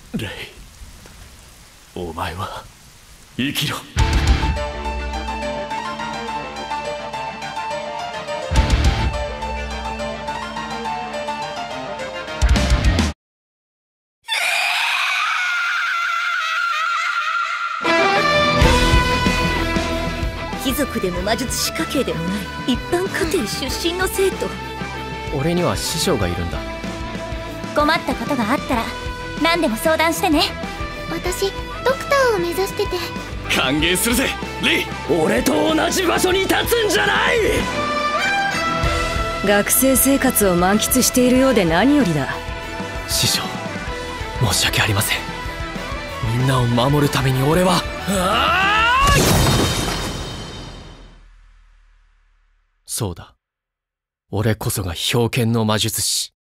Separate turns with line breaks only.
レイ、お前は生きろ。
貴族でも魔術師家系でもない一般家庭出身の生徒。
俺には師匠がいるんだ。
困ったことがあったら何でも相談してね。
私ドクターを目指してて。
歓迎するぜレイ。
俺と同じ場所に立つんじゃない。
学生生活を満喫しているようで何よりだ。
師匠、申し訳ありません。みんなを守るために俺は。そうだ、俺こそが冰剣の魔術師。